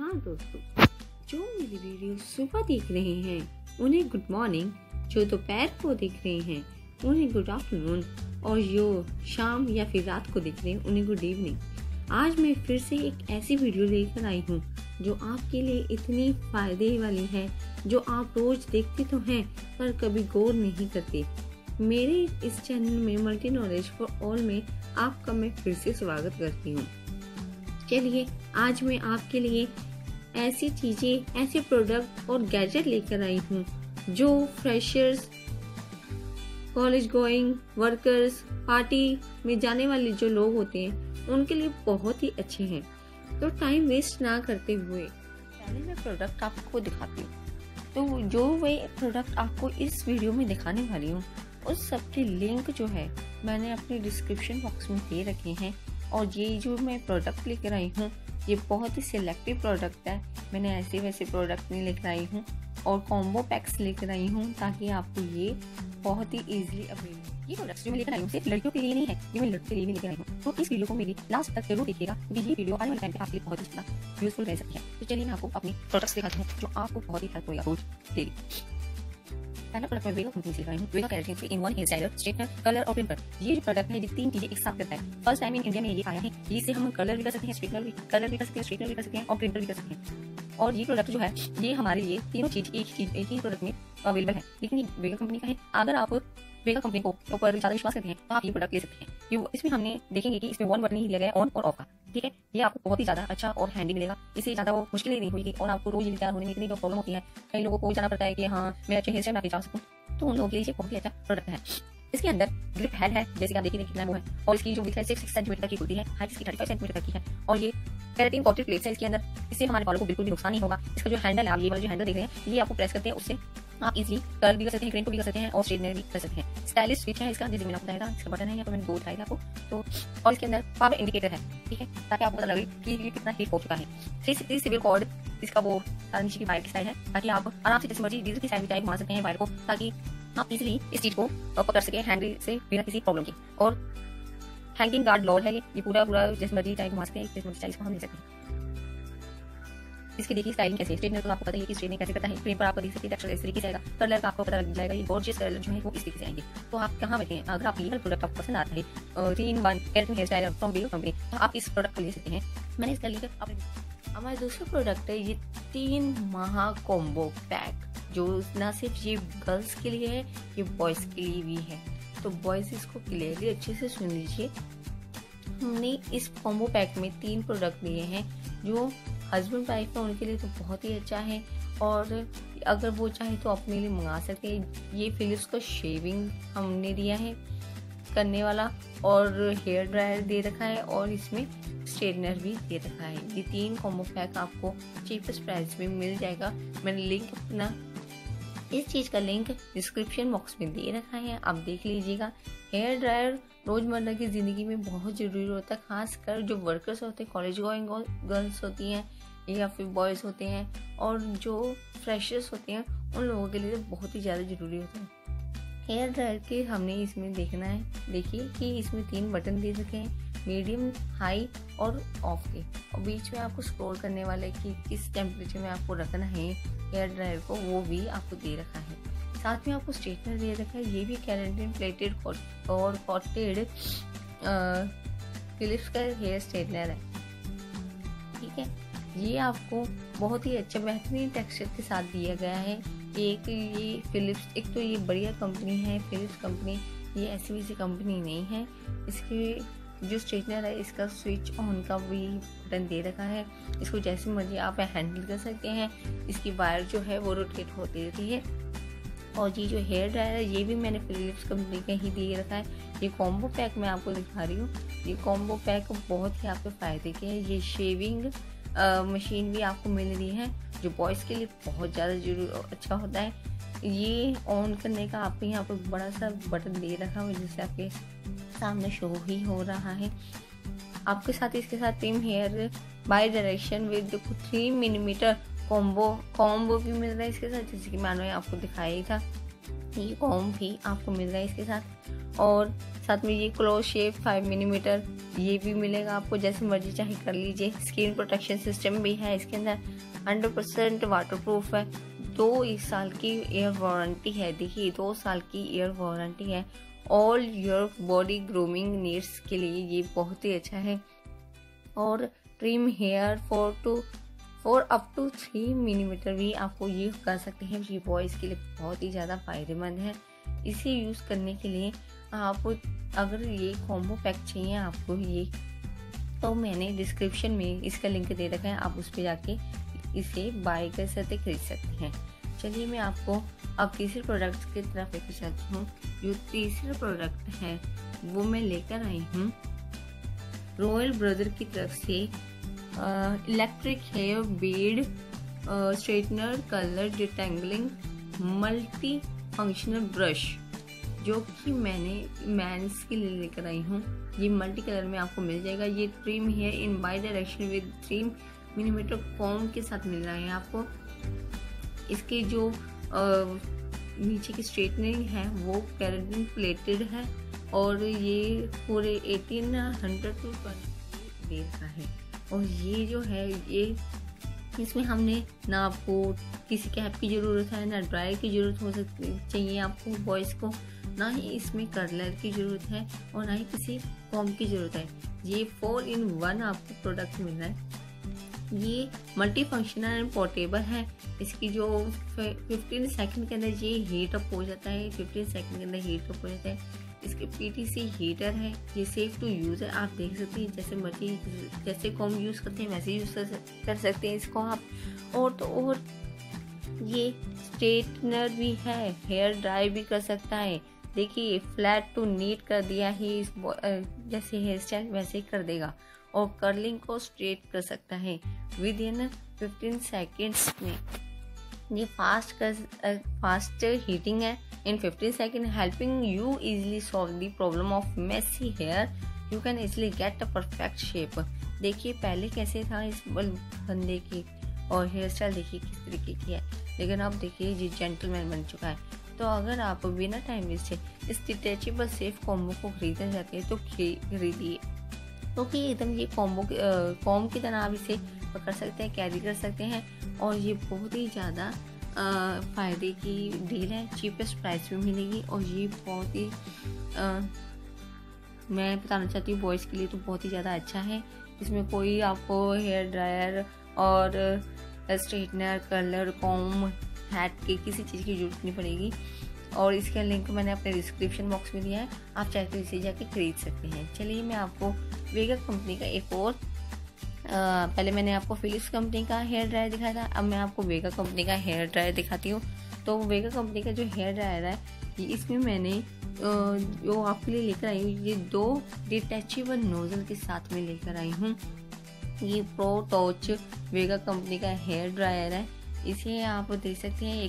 हाँ दोस्तों, जो मेरी वीडियो सुबह देख रहे हैं उन्हें गुड मॉर्निंग, जो दोपहर को देख रहे हैं उन्हें गुड आफ्टरनून और जो शाम या फिर रात को देख रहे हैं उन्हें गुड इवनिंग। आज मैं फिर से एक ऐसी वीडियो लेकर आई हूँ जो आपके लिए इतनी फायदे वाली है, जो आप रोज देखते तो हैं पर कभी गौर नहीं करते। मेरे इस चैनल में मल्टी नॉलेज फॉर ऑल में आपका मैं फिर से स्वागत करती हूँ। चलिए आज मैं आपके लिए ऐसी चीजें, ऐसे प्रोडक्ट और गैजेट लेकर आई हूँ जो freshers, college going workers, party में जाने वाले जो लोग होते हैं उनके लिए बहुत ही अच्छे हैं। तो टाइम वेस्ट ना करते हुए पहले मैं प्रोडक्ट आपको दिखाती हूँ। तो जो वे प्रोडक्ट आपको इस वीडियो में दिखाने वाली हूँ उस सबके लिंक जो है मैंने अपने डिस्क्रिप्शन बॉक्स में दे रखे हैं। और ये जो मैं प्रोडक्ट लेकर आई हूँ ये बहुत ही सिलेक्टिव प्रोडक्ट है। मैंने ऐसे वैसे प्रोडक्ट नहीं लेकर आई हूँ और कॉम्बो पैक्स लेकर आई हूँ ताकि आपको ये बहुत ही इजीली अवेलेबल। ये प्रोडक्ट्स जो मैं लेकर आई हूँ सिर्फ लड़कियों के लिए नहीं है, ये मैं लड़कों के लिए भी लेकर आई हूँ। तो इस वीडियो को मेरी लास्ट तक जरूर देखिएगा क्योंकि ये वीडियो आने वाले टाइम पे आपके लिए बहुत ही ज़्यादा यूजफुल रह सकती है। तो चलिए मैं आपको अपनी प्रोडक्ट्स दिखाती हूँ जो आपको बहुत ही हेल्प होगा रोज डेली। पहला प्रोडक्ट मैं वेगा कंपनी से लाई हूँ, Vega keratin 3-in-1 hair styler, straightener, colour और प्रिंटर। ये जो प्रोडक्ट है ये तीन चीजें एक साथ करता है। फर्स्ट टाइम इन इंडिया में ये आया है। इससे हम कलर भी कर सकते हैं, स्ट्रेटनर भी कलर भी कर सकते हैं, स्ट्रेटनर भी कर सकते हैं और प्रिंटर भी कर सकते हैं। और ये प्रोडक्ट जो है ये हमारे लिए तीनों चीज एक ही प्रोडक्ट में अवेलेबल है। लेकिन ये वेगा कंपनी का है। अगर आप वेगा कंपनी को ऊपर ज्यादा विश्वास करते हैं तो आप ये प्रोडक्ट ले सकते हैं। इसमें हमने देखेंगे कि इसमें वन बटन ही दिया गया है ऑन और ऑफ का। ठीक है, ये आपको बहुत ही ज्यादा अच्छा और हैंडी मिलेगा। इससे ज्यादा वो मुश्किल नहीं होगी और आपको रोज तैयार होने में इतनी प्रॉब्लम होती है। कई लोगों को जाना पड़ता है कि हाँ मैं अच्छे हेयर स्टाइल बना के जा सकूँ, तो उन लोगों के लिए ये बहुत ही अच्छा प्रोडक्ट है। इसके अंदर ग्रिप हेड है, जैसे कि आप देखिए कितना वो है। और इसकी जो विड्थ है 6 सेंटीमीटर की होती है, हाइट इसकी 35 सेंटीमीटर की है। और ये केराटिन कॉटेड प्लेट्स है इसके अंदर। इससे हमारे बालों को बिल्कुल भी नुकसान नहीं होगा। इसका जो हैंडल है, आप ये वाला जो हैंडल देख रहे हैं, ये आपको प्रेस करते हैं, उससे आप इजीली कर्ल भी कर सकते हैं, ग्रेन को भी कर सकते हैं और स्ट्रेटनर भी कर सकते हैं। स्टाइलिश स्विच है इसका, जैसे मैंने आपको बताया था। इसका बटन है यहाँ पर, मैंने दो बताया था आपको। तो और इसके अंदर पावर इंडिकेटर है, ठीक है, ताकि आपको पता लगे कि ये कितना हीट हो चुका है। 360 सिविल कॉर्ड इसका वो नीचे की वायर की साइड है, ताकि आप आराम से जैसे मर्जी डीजल की साइड भी घुमा सकते हैं वायर को, ताकि आप इजीली इस चीज को पकड़ सके हैंडल से बिना किसी प्रॉब्लम के। और हैंगिंग गार्ड लॉड है ये पूरा जैसे मर्जी टाइप घुमा सकते हैं, जैसे मर्जी इसको हम ले सकते हैं। इसकी देखिए स्टाइलिंग कैसे है। स्ट्रेटनर तो आपको पता है कि स्ट्रेटनिंग कैसे करता है। फ्रेम पर आपको देख सकते हैं टेक्सचर इस तरीके से आएगा। कलर का आपको पता लग जाएगा, ये गॉर्जियस कलर जो है वो इस तरीके से आएंगे। तो आप कहाँ बैठे हैं, अगर आप ये प्रोडक्ट आपको पसंद आता है 3-in-1 keratin hair styler from Vega company, तो आप इस प्रोडक्ट को ले सकते हैं। मैंने इसका लिंक हमारा दूसरा प्रोडक्ट है ये 3 महा कॉम्बो पैक, जो ना सिर्फ ये गर्ल्स के लिए है, ये बॉयज के लिए भी है। तो बॉयज इसको क्लियरली अच्छे से सुन लीजिए। हमने इस कॉम्बो पैक में 3 प्रोडक्ट लिए हैं। जो हस्बैंड वाइफ है उनके लिए तो बहुत ही अच्छा है, और अगर वो चाहे तो अपने लिए मंगा सकते हैं। ये फिलिप्स का शेविंग हमने दिया है करने वाला, और हेयर ड्रायर दे रखा है, और इसमें स्ट्रेटनर भी दे रखा है। ये 3 कॉम्बो पैक आपको चीपेस्ट प्राइस में मिल जाएगा। मैंने लिंक अपना इस चीज का लिंक डिस्क्रिप्शन बॉक्स में दे रखा है, आप देख लीजिएगा। हेयर ड्रायर रोजमर्रा की जिंदगी में बहुत जरूरी होता है, खासकर जो वर्कर्स होते हैं, कॉलेज गोइंग गर्ल्स होती हैं या फिर बॉयज होते हैं, और जो फ्रेशर्स होते हैं उन लोगों के लिए बहुत ही ज़्यादा ज़रूरी होता है। हेयर ड्रायर के हमने इसमें देखना है, देखिए कि इसमें 3 बटन दे रखे हैं, मीडियम, हाई और ऑफ के, और बीच में आपको स्क्रॉल करने वाले कि किस टेम्परेचर में आपको रखना है हेयर ड्रायर को, वो भी आपको दे रखा है। साथ में आपको स्ट्रेटनर दे रखा है, ये भी केराटिन प्लेटेड और कॉटेड फिलिप्स का हेयर स्ट्रेटनर है, ठीक है। ये आपको बहुत ही अच्छा बेहतरीन टेक्सचर के साथ दिया गया है। एक ये फिलिप्स, एक तो ये बढ़िया कंपनी है फिलिप्स कंपनी, ये ऐसी वैसी कंपनी नहीं है। इसके जो स्ट्रेटनर है इसका स्विच ऑन का भी बटन दे रखा है, इसको जैसे मर्जी आप हैंडल कर सकते हैं। इसकी वायर जो है वो रोटेट होती रहती है। और ये जो हेयर ड्रायर है ये भी मैंने फिलिप्स कंपनी का ही दे रखा है। ये कॉम्बो पैक मैं आपको दिखा रही हूँ। ये कॉम्बो पैक बहुत ही आपके फायदे के है। ये शेविंग मशीन भी आपको मिल रही है, जो बॉयज़ के लिए बहुत ज़्यादा अच्छा होता है। ये ऑन करने का आपको यहाँ पर बड़ा सा बटन दे रखा है, जिससे आपके सामने शो ही हो रहा है। आपके साथ इसके साथ 3 hair bi direction with 3 millimetre combo भी मिल रहा है इसके साथ, जैसे कि मैंने आपको दिखाया ही था। ये कॉम्ब भी आपको मिल रहा है इसके साथ। और साथ में ये क्लोज शेप 5 मिलीमीटर ये भी मिलेगा आपको, जैसे मर्जी चाहे कर लीजिए। स्क्रीन प्रोटेक्शन सिस्टम भी है इसके अंदर, 100% वाटरप्रूफ है। 2 साल की एयर वारंटी है। देखिए 2 साल की एयर वारंटी है। All your body grooming needs के लिए ये बहुत ही अच्छा है। और trim hair for up to 3 millimetre भी आपको ये कर सकते हैं। ये बॉयज़ के लिए बहुत ही ज़्यादा फ़ायदेमंद है। इसे यूज़ करने के लिए आप अगर ये कॉम्बो पैक चाहिए आपको ये, तो मैंने डिस्क्रिप्शन में इसका लिंक दे रखा है, आप उस पर जाके इसे बाय कर सकते, खरीद सकते हैं। चलिए मैं आपको अब तीसरे प्रोडक्ट की तरफ लेकर चलती हूँ। जो तीसरा प्रोडक्ट है वो मैं लेकर आई हूँ रॉयल ब्रदर की तरफ से electric hair beard straightener colour detangling multi functional brush, जो कि मैंने मेंस के लिए लेकर आई हूँ। ये मल्टी कलर में आपको मिल जाएगा। ये trim hair in bi direction with 3 millimetre comb के साथ मिल रहा है आपको। इसके जो नीचे की स्ट्रेटनिंग है वो पैराडिन प्लेटेड है और ये पूरे 1800 टू देर का है। और ये जो है ये इसमें हमने ना आपको किसी कैप की ज़रूरत है, ना ड्रायर की ज़रूरत हो सकती चाहिए आपको बॉयज़ को, ना ही इसमें कर्लर की ज़रूरत है और ना ही किसी कॉम की ज़रूरत है। ये 4 in 1 आपको प्रोडक्ट मिल रहा है। ये मल्टी फंक्शनल एंड पोर्टेबल है। इसकी जो 15 सेकंड के अंदर ये हीट अप हो जाता है, 15 सेकंड के अंदर हीट अप हो जाता है। इसके PTC हीटर है। ये सेफ टू यूज़ है। आप देख सकते हैं जैसे मर्जी जैसे कॉम यूज़ करते हैं वैसे यूज़ कर सकते हैं इसको आप। और तो और ये स्ट्रेटनर भी है, हेयर ड्राई भी कर सकता है। देखिए फ्लैट टू नीट कर दिया ही, इस जैसे हेयर स्टाइल वैसे ही कर देगा। और कर्लिंग को स्ट्रेट कर सकता है विद इन 15 सेकेंड्स में। ये फास्ट हीटिंग है in 15 second, helping you easily solve the problem of messy hair. You can easily get a perfect shape. देखिए पहले कैसे था इस बंदे की और हेयर स्टाइल देखिए किस तरीके की है, लेकिन अब देखिए ये जेंटलमैन बन चुका है। तो अगर आप बिना टाइम वेस्ट से इस डिटैचेबल सेफ कॉम्बो को खरीदना चाहते हैं तो खरीदिए, क्योंकि एकदम ये कॉम की तरह आप इसे पकड़ सकते हैं, कैरी कर सकते हैं। और ये बहुत ही ज़्यादा फ़ायदे की डील है, चीपेस्ट प्राइस में मिलेगी। और ये बहुत ही मैं बताना चाहती हूँ बॉयज़ के लिए तो बहुत ही ज़्यादा अच्छा है। इसमें कोई आपको हेयर ड्रायर और स्ट्रेटनर कलर कॉम हैट की किसी चीज़ की जरूरत नहीं पड़ेगी। और इसका लिंक मैंने अपने डिस्क्रिप्शन बॉक्स में दिया है, आप चाहे तो इसे जाके खरीद सकते हैं। चलिए मैं आपको वेगा कंपनी का एक और पहले मैंने आपको फिलिप्स कंपनी का हेयर ड्रायर दिखाया था, अब मैं आपको वेगा कंपनी का हेयर ड्रायर दिखाती हूँ। तो वेगा कंपनी का जो हेयर ड्रायर है ये इसमें मैंने जो आपके लिए लेकर आई हूँ ये 2 डिटैचेबल नोजल के साथ में लेकर आई हूँ। ये प्रो टॉर्च वेगा कंपनी का हेयर ड्रायर है। इसे आप देख सकते हैं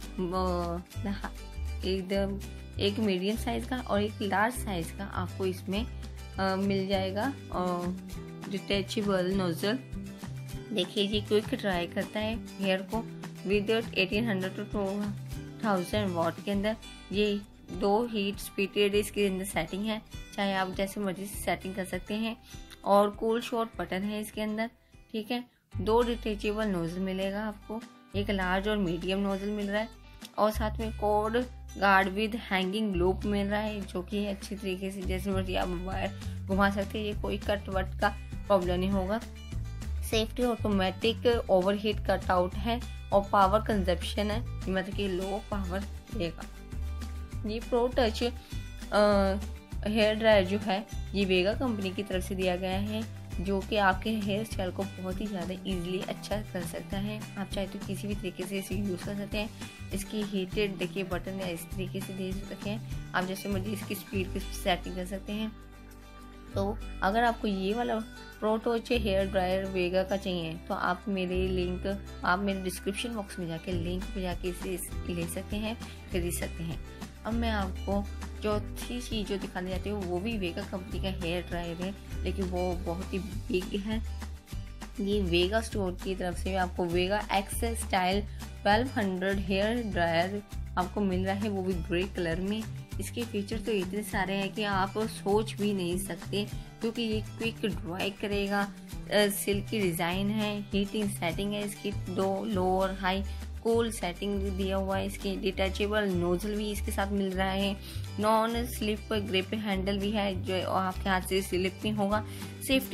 एक मीडियम साइज़ का और एक लार्ज साइज़ का आपको इसमें मिल जाएगा डिटैचेबल नोजल। देखिए ये क्विक ड्राई करता है हेयर को विद 1800 टू 2000 वाट के अंदर। ये 2 हीट स्पीडेड इसके अंदर सेटिंग है, चाहे आप जैसे मर्जी से सेटिंग कर सकते हैं। और कूल शॉट बटन है इसके अंदर, ठीक है। 2 डिटैचेबल नोजल मिलेगा आपको, एक लार्ज और मीडियम नोजल मिल रहा है। और साथ में cord guard with hanging loop मिल रहा है, जो कि अच्छी तरीके से जैसे मर्जी आप वायर घुमा सकते हैं। ये कोई कट वट का प्रॉब्लम नहीं होगा। Safety automatic overheat cut out है और पावर कंजप्शन है, मतलब कि लो पावर देगा। ये प्रो टच हेयर ड्रायर जो है ये वेगा कंपनी की तरफ से दिया गया है, जो कि आपके हेयर स्टाइल को बहुत ही ज़्यादा इजीली अच्छा कर सकता है। आप चाहे तो किसी भी तरीके से इसे यूज़ कर सकते हैं। इसकी हीटेड देखिए बटन है, इस तरीके से दे सकते हैं आप, जैसे मर्जी इसकी स्पीड की सेटिंग कर सकते हैं। तो अगर आपको ये वाला pro torch hair dryer Vega का चाहिए तो आप मेरे डिस्क्रिप्शन बॉक्स में जाके लिंक पे जाके इसे ले सकते हैं, खरीद सकते हैं। अब मैं आपको चौथी चीज़ जो दिखाने जाती हूँ वो भी वेगा कंपनी का हेयर ड्रायर है, लेकिन वो बहुत ही बिग है। ये वेगा स्टोर की तरफ से आपको Vega X style 1200 hair dryer आपको मिल रहा है, वो भी ग्रे कलर में। इसके फीचर तो इतने सारे हैं कि आप सोच भी नहीं सकते, क्योंकि ये क्विक ड्राई करेगा, सिल्की डिज़ाइन है, हीटिंग सेटिंग है इसकी, 2 लो और हाई कूल सेटिंग दिया हुआ है। इसके डिटैचेबल नोजल भी इसके साथ मिल रहा है, नॉन स्लिप ग्रिप हैंडल भी है जो आपके हाथ से स्लिप नहीं होगा, safety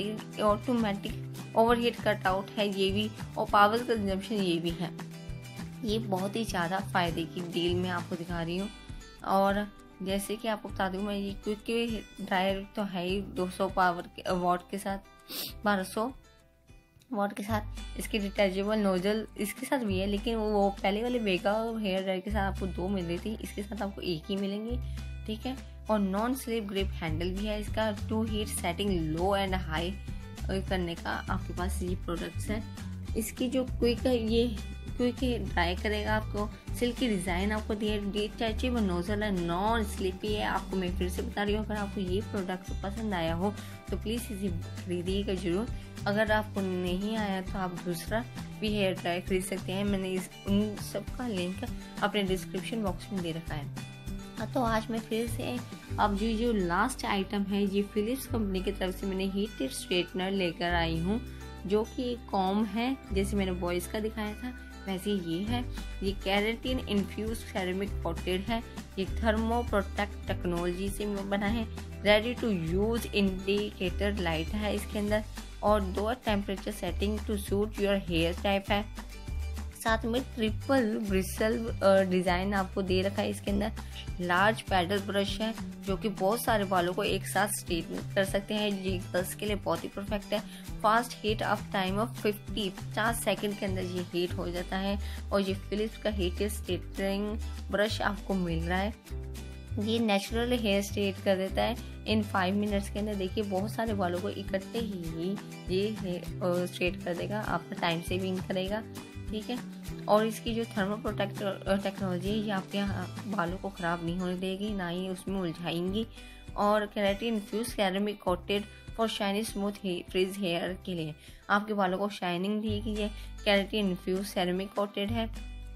automatic overheat cut out है ये भी, और पावर कंजम्पशन ये भी है। ये बहुत ही ज़्यादा फ़ायदे की डील मैं आपको दिखा रही हूँ। और जैसे कि आपको बता दूँ मैं, ये क्विक ड्रायर तो है ही 200 वाट के साथ, 1200 वाट के साथ। इसकी डिटैचेबल नोजल इसके साथ भी है, लेकिन वो पहले वाले बेगा हेयर ड्रायर के साथ आपको 2 मिल रही थी, इसके साथ आपको 1 ही मिलेंगे, ठीक है। और नॉन स्लिप ग्रिप हैंडल भी है इसका, 2 heat setting low and high करने का आपके पास ये प्रोडक्ट्स है। इसकी जो क्विक ड्राई करेगा, आपको सिल्की डिज़ाइन आपको दिया, डिटैचेबल नोजल है, नॉन स्लिपी है। आपको मैं फिर से बता रही हूँ, अगर आपको ये प्रोडक्ट पसंद आया हो तो प्लीज़ इसे खरीदिएगा ज़रूर। अगर आपको नहीं आया तो आप दूसरा भी हेयर ड्राई खरीद सकते हैं, मैंने उन सब का लिंक अपने डिस्क्रिप्शन बॉक्स में दे रखा है। तो आज मैं फिर से अब जो लास्ट आइटम है, ये फिलिप्स कंपनी की तरफ से मैंने हीटेड स्ट्रेटनर लेकर आई हूँ, जो कि कॉम है, जैसे मैंने बॉयज़ का दिखाया था वैसे ये है। ये केराटिन इन्फ्यूज सेरेमिक कोटेड है, ये थर्मो प्रोटेक्ट टेक्नोलॉजी से बना है, ready to use indicator light है इसके अंदर, और 2 temperature setting to suit your hair type है। साथ में ट्रिपल ब्रिसल डिज़ाइन आपको दे रखा है इसके अंदर। लार्ज पैडल ब्रश है जो कि बहुत सारे बालों को एक साथ स्ट्रेट कर सकते हैं, ये गर्ल्स के लिए बहुत ही परफेक्ट है। Fast heat off time off 50 second के अंदर ये हीट हो जाता है, और ये फिलिप्स का हीटेड स्ट्रेटनिंग ब्रश आपको मिल रहा है। ये नेचुरल हेयर स्ट्रेट कर देता है इन 5 मिनट्स के अंदर। देखिए बहुत सारे बालों को इकट्ठे ही ये स्ट्रेट कर देगा, आपका टाइम सेविंग करेगा, ठीक है। और इसकी जो थर्मो प्रोटेक्ट टेक्नोलॉजी है, ये आपके बालों को ख़राब नहीं होने देगी, ना ही उसमें उलझाएंगी। और keratin infuse ceramic coated for shiny smooth frizz hair के लिए आपके बालों को शाइनिंग देगी। ये केराटिन इन्फ्यूज सेरेमिक कोटेड है।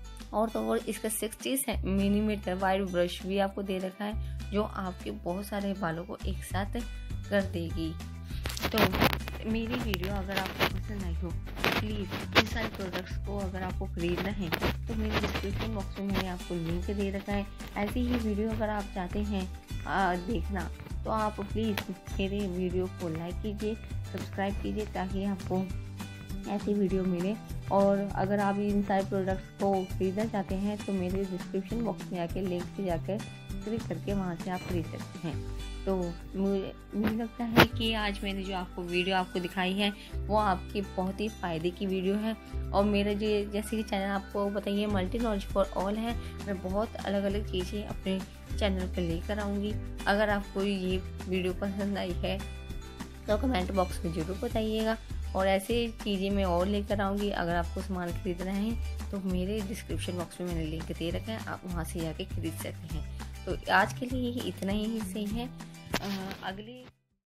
और इसका 60 मिलीमीटर वाइड ब्रश भी आपको दे रखा है, जो आपके बहुत सारे बालों को एक साथ कर देगी। तो मेरी वीडियो अगर आपको पसंद आई हो प्लीज़ इन सारे प्रोडक्ट्स को अगर आपको खरीदना है तो मेरे डिस्क्रिप्शन बॉक्स में मैंने आपको लिंक दे रखा है। ऐसी ही वीडियो अगर आप चाहते हैं देखना तो आप प्लीज़ मेरे वीडियो को लाइक कीजिए, सब्सक्राइब कीजिए, ताकि आपको ऐसी वीडियो मिले। और अगर आप इन सारे प्रोडक्ट्स को खरीदना चाहते हैं तो मेरे डिस्क्रिप्शन बॉक्स में आके लिंक से जाकर क्लिक करके वहाँ से आप खरीद सकते हैं। तो मुझे लगता है कि आज मैंने जो आपको वीडियो आपको दिखाई है वो आपकी बहुत ही फ़ायदे की वीडियो है। और मेरा जो जैसे कि चैनल आपको बताइए मल्टी नॉलेज फॉर ऑल है, मैं बहुत अलग अलग चीज़ें अपने चैनल पर लेकर आऊँगी। अगर आपको ये वीडियो पसंद आई है तो कमेंट बॉक्स में ज़रूर बताइएगा, और ऐसे चीज़ें मैं और लेकर आऊँगी। अगर आपको सामान खरीदना है तो मेरे डिस्क्रिप्शन बॉक्स में मैंने लिंक दे रखा है, आप वहाँ से जाके खरीद सकते हैं। तो आज के लिए इतना ही सही है। अगले